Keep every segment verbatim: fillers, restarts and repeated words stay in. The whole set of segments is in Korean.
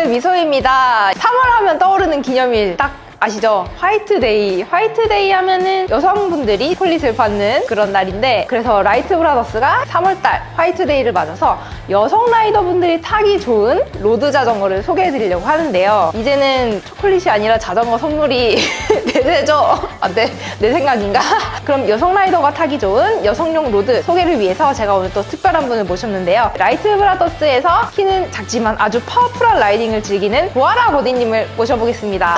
미소입니다. 삼월 하면 떠오르는 기념일 딱 아시죠? 화이트데이. 화이트데이 하면은 여성분들이 폴릿을 받는 그런 날인데, 그래서 라이트 브라더스가 삼월달 화이트데이를 맞아서 여성 라이더분들이 타기 좋은 로드 자전거를 소개해드리려고 하는데요. 이제는 초콜릿이 아니라 자전거 선물이 대세죠? 아, 내, 내 생각인가? 그럼 여성 라이더가 타기 좋은 여성용 로드 소개를 위해서 제가 오늘 또 특별한 분을 모셨는데요. 라이트 브라더스에서 키는 작지만 아주 파워풀한 라이딩을 즐기는 고아라 보디님을 모셔보겠습니다.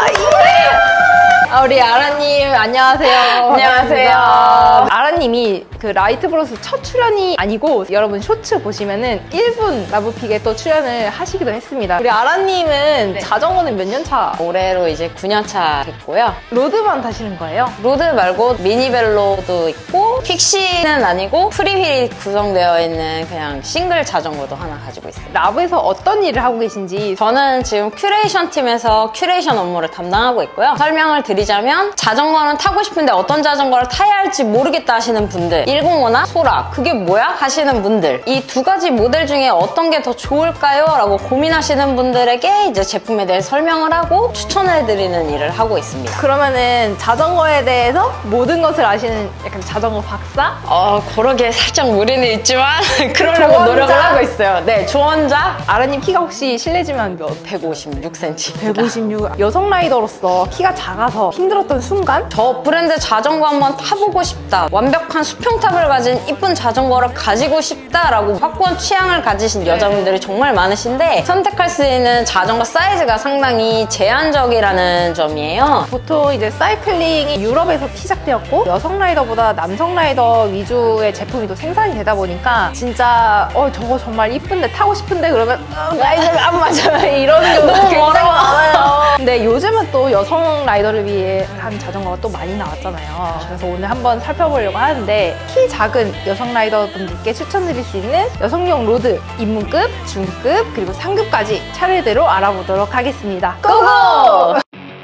아, 우리 아라님 안녕하세요. 안녕하세요. 아라님이 그 라이트 브라더스 첫 출연이 아니고 여러분 쇼츠 보시면은 일 분 라브픽에 또 출연을 하시기도 했습니다. 우리 아라님은 네. 자전거는 몇 년 차? 올해로 이제 구 년 차 됐고요. 로드만 타시는 거예요? 로드 말고 미니벨로도 있고 픽시는 아니고 프리휠이 구성되어 있는 그냥 싱글 자전거도 하나 가지고 있어요. 라브에서 어떤 일을 하고 계신지. 저는 지금 큐레이션 팀에서 큐레이션 업무를 담당하고 있고요. 설명을 드리자면 자전거는 타고 싶은데 어떤 자전거를 타야 할지 모르겠다 하시는 분들, 일공오나 소라 그게 뭐야? 하시는 분들, 이 두 가지 모델 중에 어떤 게 더 좋을까요? 라고 고민하시는 분들에게 이제 제품에 대해 설명을 하고 추천해드리는 일을 하고 있습니다. 그러면은 자전거에 대해서 모든 것을 아시는 약간 자전거 박사? 어, 그러게 살짝 무리는 있지만 그러려고 조언자? 노력을 하고 있어요. 네, 조언자. 아라님 키가 혹시 실례지만 몇? 백오십육 센티미터. 백오십육. 여성 라이더로서 키가 작아서 힘들었던 순간? 저 브랜드 자전거 한번 타보고 싶다, 완벽한 수평탑을 가진 이쁜 자전거를 가지고 싶다라고 확고한 취향을 가지신 여자분들이 정말 많으신데, 선택할 수 있는 자전거 사이즈가 상당히 제한적이라는 점이에요. 보통 이제 사이클링이 유럽에서 시작되었고 여성 라이더보다 남성 라이더 위주의 제품이 또 생산이 되다 보니까 진짜 어 저거 정말 이쁜데 타고 싶은데 그러면 어, 사이즈가 안 맞아요 이러는 경우가 굉장히 많아요. 근데 요즘은 또 여성 라이더를 위해 한 자전거가 또 많이 나왔잖아요. 그래서 오늘 한번 살펴보려고 하는데, 키 작은 여성 라이더분들께 추천드릴 수 있는 여성용 로드 입문급, 중급, 그리고 상급까지 차례대로 알아보도록 하겠습니다. 고고!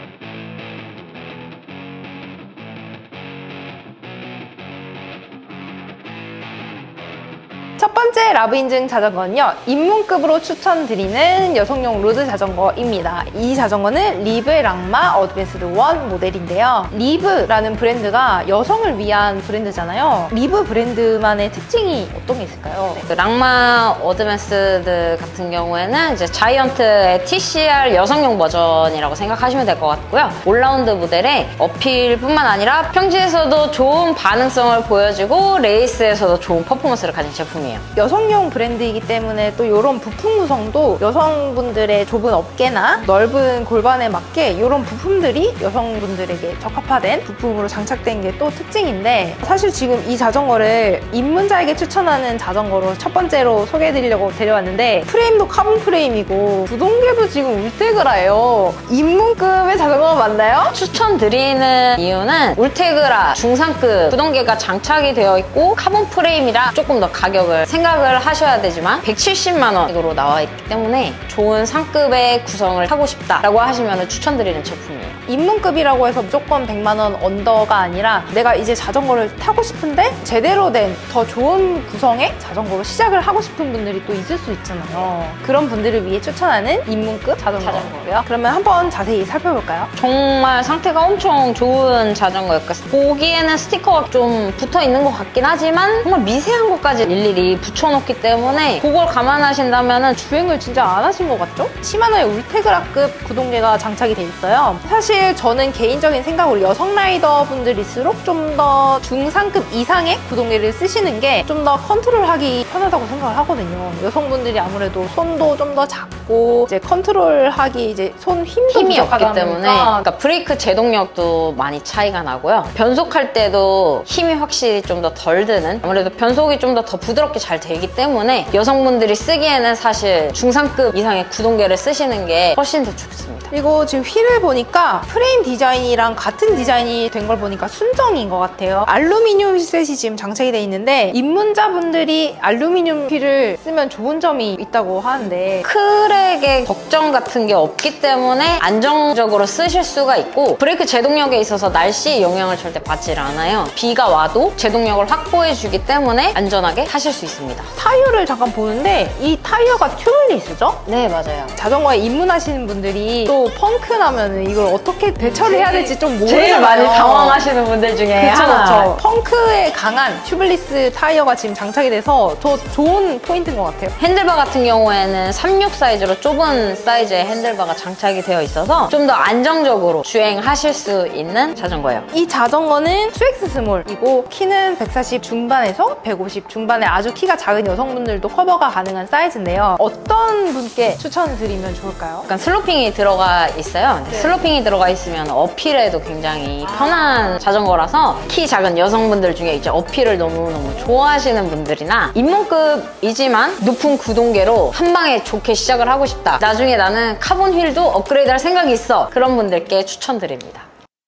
첫 번째 라브 인증 자전거는요, 입문급으로 추천드리는 여성용 로드 자전거입니다. 이 자전거는 리브 랑마 어드밴스드 원 모델인데요. 리브라는 브랜드가 여성을 위한 브랜드잖아요. 리브 브랜드만의 특징이 어떤 게 있을까요? 네, 그 랑마 어드밴스드 같은 경우에는 이제 자이언트의 티씨알 여성용 버전이라고 생각하시면 될 것 같고요. 올라운드 모델에 어필뿐만 아니라 평지에서도 좋은 반응성을 보여주고 레이스에서도 좋은 퍼포먼스를 가진 제품이에요. 여성용 브랜드이기 때문에 또 이런 부품 구성도 여성분들의 좁은 어깨나 넓은 골반에 맞게 이런 부품들이 여성분들에게 적합화된 부품으로 장착된 게 또 특징인데, 사실 지금 이 자전거를 입문자에게 추천하는 자전거로 첫 번째로 소개해드리려고 데려왔는데, 프레임도 카본 프레임이고 구동계도 지금 울테그라예요. 입문급의 자전거가 맞나요? 추천드리는 이유는 울테그라 중상급 구동계가 장착이 되어 있고 카본 프레임이라 조금 더 가격을 생각을 하셔야 되지만 백칠십만 원으로 나와 있기 때문에 좋은 상급의 구성을 하고 싶다라고 하시면 추천드리는 제품이에요. 입문급이라고 해서 무조건 백만 원 언더가 아니라 내가 이제 자전거를 타고 싶은데 제대로 된 더 좋은 구성의 자전거로 시작을 하고 싶은 분들이 또 있을 수 있잖아요. 그런 분들을 위해 추천하는 입문급 자전거고요. 그러면 한번 자세히 살펴볼까요? 정말 상태가 엄청 좋은 자전거였고, 보기에는 스티커가 좀 붙어 있는 것 같긴 하지만 정말 미세한 것까지 일일이 붙여놓기 때문에 그걸 감안하신다면 주행을 진짜 안 하신 것 같죠? 시마노의 울테그라급 구동계가 장착이 돼 있어요. 사실 저는 개인적인 생각으로 여성 라이더 분들일수록 좀 더 중상급 이상의 구동계를 쓰시는 게 좀 더 컨트롤하기 편하다고 생각을 하거든요. 여성분들이 아무래도 손도 좀 더 작고 이제 컨트롤하기 이제 손 힘도 힘이 없기 부족하다 때문에 보니까. 그러니까 브레이크 제동력도 많이 차이가 나고요. 변속할 때도 힘이 확실히 좀 더 덜 드는, 아무래도 변속이 좀 더 더 부드럽게 잘 되기 때문에 여성분들이 쓰기에는 사실 중상급 이상의 구동계를 쓰시는 게 훨씬 더 좋습니다. 그리고 지금 휠을 보니까 프레임 디자인이랑 같은 디자인이 된 걸 보니까 순정인 것 같아요. 알루미늄 휠셋이 지금 장착이 돼 있는데 입문자분들이 알루미늄 휠을 쓰면 좋은 점이 있다고 하는데 크랙의 걱정 같은 게 없기 때문에 안정적으로 쓰실 수가 있고 브레이크 제동력에 있어서 날씨 영향을 절대 받질 않아요. 비가 와도 제동력을 확보해주기 때문에 안전하게 타실 수 있습니다. 타이어를 잠깐 보는데 이 타이어가 튜블리스죠? 네, 맞아요. 자전거에 입문하시는 분들이 또 펑크 나면 이걸 어떻게 대처를 해야 될지 좀 모르잖아요. 제일 많이 당황하시는 분들 중에 그쵸, 하나. 그쵸. 펑크에 강한 튜블리스 타이어가 지금 장착이 돼서 더 좋은 포인트인 것 같아요. 핸들바 같은 경우에는 삼십육 사이즈로 좁은 사이즈의 핸들바가 장착이 되어 있어서 좀 더 안정적으로 주행하실 수 있는 자전거예요. 이 자전거는 투엑스 스몰이고 키는 백사십 중반에서 백오십 중반에 아주 키가 작은 여성분들도 커버가 가능한 사이즈인데요. 어떤 분께 추천드리면 좋을까요? 약간 슬로핑이 들어가 있어요. 네. 슬로핑이 들어가 있으면 어필에도 굉장히 편한 자전거라서 키 작은 여성분들 중에 이제 어필을 너무너무 좋아하시는 분들이나 입문급이지만 높은 구동계로 한 방에 좋게 시작을 하고 싶다. 나중에 나는 카본 휠도 업그레이드 할 생각이 있어. 그런 분들께 추천드립니다.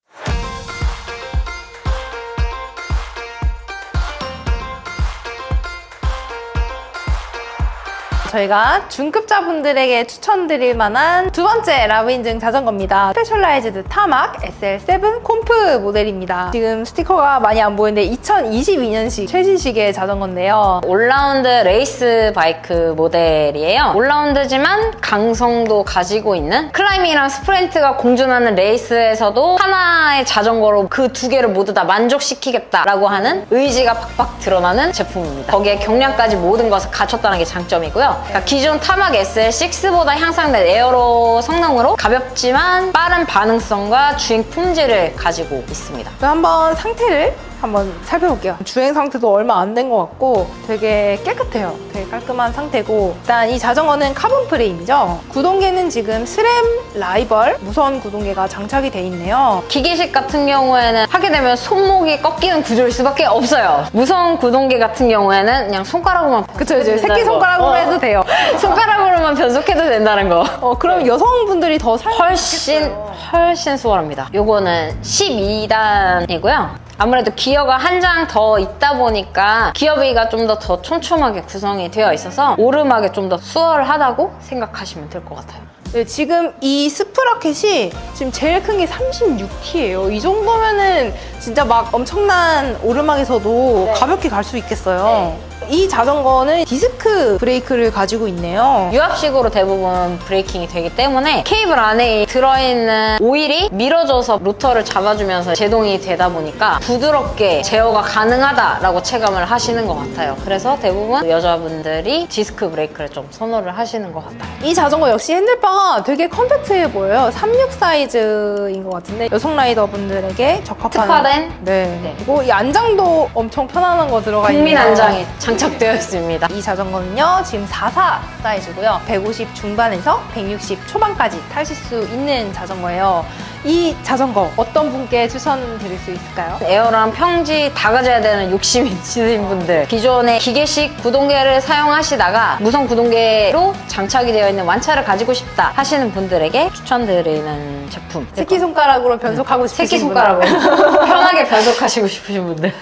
저희가 중급자분들에게 추천드릴 만한 두 번째 라브 인증 자전거입니다. 스페셜라이즈드 타막 에스엘 세븐 콤프 모델입니다. 지금 스티커가 많이 안 보이는데 이천이십이 년식 최신식의 자전거인데요. 올라운드 레이스 바이크 모델이에요. 올라운드지만 강성도 가지고 있는 클라이밍이랑 스프린트가 공존하는 레이스에서도 하나의 자전거로 그 두 개를 모두 다 만족시키겠다라고 하는 의지가 팍팍 드러나는 제품입니다. 거기에 경량까지 모든 것을 갖췄다는 게 장점이고요. 그러니까 기존 타막 에스엘 식스보다 향상된 에어로 성능으로 가볍지만 빠른 반응성과 주행 품질을 가지고 있습니다. 한번 상태를 한번 살펴볼게요. 주행 상태도 얼마 안 된 것 같고 되게 깨끗해요. 되게 깔끔한 상태고 일단 이 자전거는 카본 프레임이죠. 구동계는 지금 스램 라이벌 무선 구동계가 장착이 돼 있네요. 기계식 같은 경우에는 하게 되면 손목이 꺾이는 구조일 수밖에 없어요. 무선 구동계 같은 경우에는 그냥 손가락으로만 그쵸, 그쵸. 새끼손가락으로 거. 해도 돼요. 손가락으로만 변속해도 된다는 거. 어, 그럼 여성분들이 더 훨씬 사용하겠어요. 훨씬 수월합니다. 요거는 십이 단이고요. 아무래도 기어가 한 장 더 있다 보니까 기어비가 좀 더 더 촘촘하게 구성이 되어 있어서 오르막에 좀 더 수월하다고 생각하시면 될 것 같아요. 네, 지금 이 스프라켓이 지금 제일 큰 게 삼십육 티예요. 이 정도면은 진짜 막 엄청난 오르막에서도 네. 가볍게 갈 수 있겠어요. 네. 이 자전거는 디스크 브레이크를 가지고 있네요. 유압식으로 대부분 브레이킹이 되기 때문에 케이블 안에 들어있는 오일이 밀어줘서 로터를 잡아주면서 제동이 되다 보니까 부드럽게 제어가 가능하다라고 체감을 하시는 것 같아요. 그래서 대부분 여자분들이 디스크 브레이크를 좀 선호를 하시는 것 같아요. 이 자전거 역시 핸들바가 되게 컴팩트해 보여요. 삼십육 사이즈인 것 같은데 여성 라이더분들에게 적합한 특화된? 네. 네. 그리고 이 안장도 엄청 편안한 거 들어가 있네요. 국민 안장이 장착되어 있습니다. 이 자전거는요 지금 사십사 사이즈고요. 백오십 중반에서 백육십 초반까지 타실 수 있는 자전거예요. 이 자전거 어떤 분께 추천드릴 수 있을까요? 에어랑 평지 다 가져야 되는 욕심이 있으신 분들, 기존의 기계식 구동계를 사용하시다가 무선 구동계로 장착이 되어 있는 완차를 가지고 싶다 하시는 분들에게 추천드리는 제품. 새끼손가락으로 변속하고 싶으신 새끼손가락으로 편하게 변속하시고 싶으신 분들.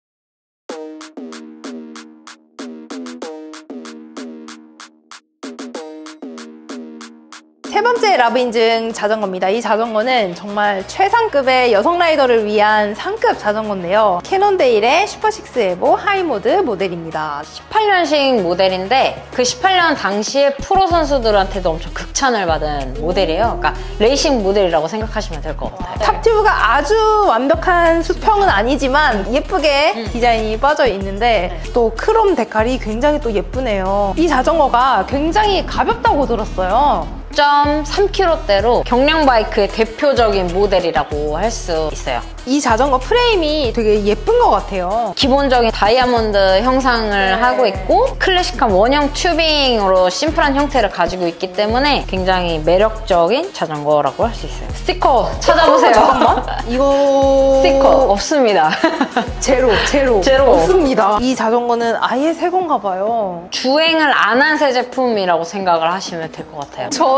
세 번째 라브 인증 자전거입니다. 이 자전거는 정말 최상급의 여성 라이더를 위한 상급 자전거인데요. 캐논데일의 슈퍼식스 에보 하이모드 모델입니다. 십팔 년식 모델인데 그 십팔 년 당시에 프로 선수들한테도 엄청 극찬을 받은 모델이에요. 그러니까 레이싱 모델이라고 생각하시면 될 것 같아요. 탑튜브가 아주 완벽한 수평은 아니지만 예쁘게 음. 디자인이 빠져 있는데 네. 또 크롬 데칼이 굉장히 또 예쁘네요. 이 자전거가 굉장히 가볍다고 들었어요. 육 점 삼 킬로그램대로 경량 바이크의 대표적인 모델이라고 할 수 있어요. 이 자전거 프레임이 되게 예쁜 것 같아요. 기본적인 다이아몬드 형상을 네. 하고 있고 클래식한 원형 튜빙으로 심플한 형태를 가지고 있기 때문에 굉장히 매력적인 자전거라고 할 수 있어요. 스티커 찾아보세요. 잠깐만. 이거... 스티커 없습니다. 제로, 제로. 제로. 없습니다. 이 자전거는 아예 새 건가 봐요. 주행을 안 한 새 제품이라고 생각을 하시면 될 것 같아요. 전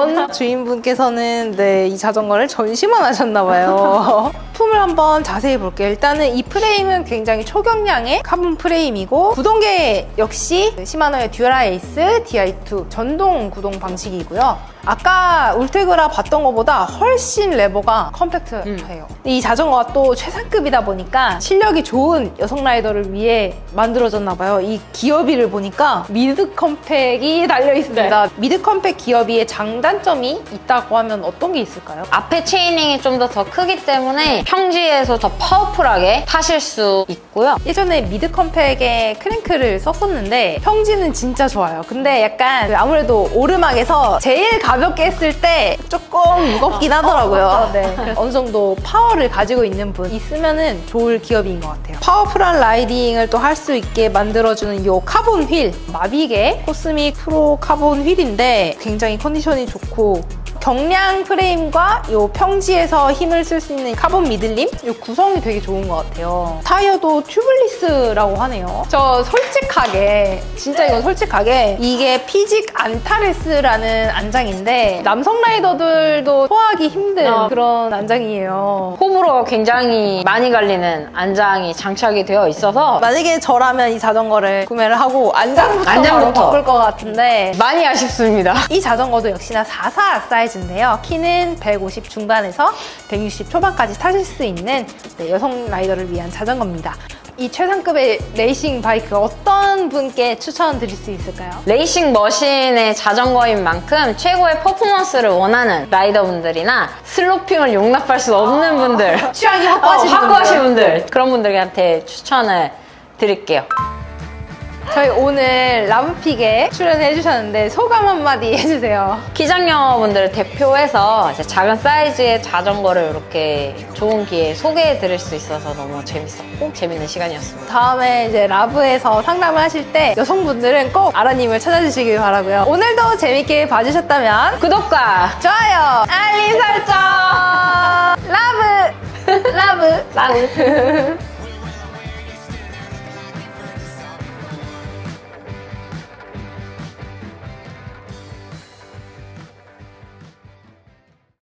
전 주인분께서는 네, 이 자전거를 전시만 하셨나봐요. 품을 한번 자세히 볼게요. 일단은 이 프레임은 굉장히 초경량의 카본 프레임이고 구동계 역시 시마노의 듀라에이스 디아이 투 전동 구동 방식이고요. 아까 울테그라 봤던 것보다 훨씬 레버가 컴팩트해요. 음. 이 자전거가 또 최상급이다 보니까 실력이 좋은 여성 라이더를 위해 만들어졌나봐요. 이 기어비를 보니까 미드 컴팩이 달려있습니다. 네. 미드 컴팩 기어비의 장단점이 있다고 하면 어떤 게 있을까요? 앞에 체이닝이 좀 더 더 크기 때문에 평지에서 더 파워풀하게 타실 수 있고요. 예전에 미드 컴팩에 크랭크를 썼었는데 평지는 진짜 좋아요. 근데 약간 아무래도 오르막에서 제일 가볍게 했을 때 조금 무겁긴 하더라고요. 어, 네. 그래서 어느 정도 파워를 가지고 있는 분 있으면은 좋을 기어비인 것 같아요. 파워풀한 라이딩을 또 할 수 있게 만들어주는 이 카본 휠, 마빅의 코스믹 프로 카본 휠인데 굉장히 컨디션이 좋고 경량 프레임과 이 평지에서 힘을 쓸 수 있는 카본 미들림? 이 구성이 되게 좋은 것 같아요. 타이어도 튜블리스라고 하네요. 저 솔직하게, 진짜 이건 솔직하게 이게 피직 안타레스라는 안장인데 남성 라이더들도 소화하기 힘든 어. 그런 안장이에요. 호불호가 굉장히 많이 갈리는 안장이 장착이 되어 있어서 만약에 저라면 이 자전거를 구매를 하고 안장부터, 안장부터. 바로 바꿀 것 같은데 많이 아쉽습니다. 이 자전거도 역시나 사십사 사이즈인데요. 키는 백오십 중반에서 백육십 초반까지 타실 수 있는 네, 여성 라이더를 위한 자전거입니다. 이 최상급의 레이싱 바이크 어떤 분께 추천드릴 수 있을까요? 레이싱 머신의 자전거인 만큼 최고의 퍼포먼스를 원하는 라이더분들이나 슬로핑을 용납할 수 없는 분들, 취향이 확고하신, 어, 확고하신 분들. 분들 그런 분들한테 추천을 드릴게요. 저희 오늘 라브픽에 출연해 주셨는데 소감 한마디 해주세요. 기장녀분들을 대표해서 이제 작은 사이즈의 자전거를 이렇게 좋은 기회에 소개해 드릴 수 있어서 너무 재밌었고 재밌는 시간이었습니다. 다음에 이제 라브에서 상담을 하실 때 여성분들은 꼭 아라님을 찾아주시길 바라고요. 오늘도 재밌게 봐주셨다면 구독과 좋아요, 알림 설정, 라브, 라브, 라브.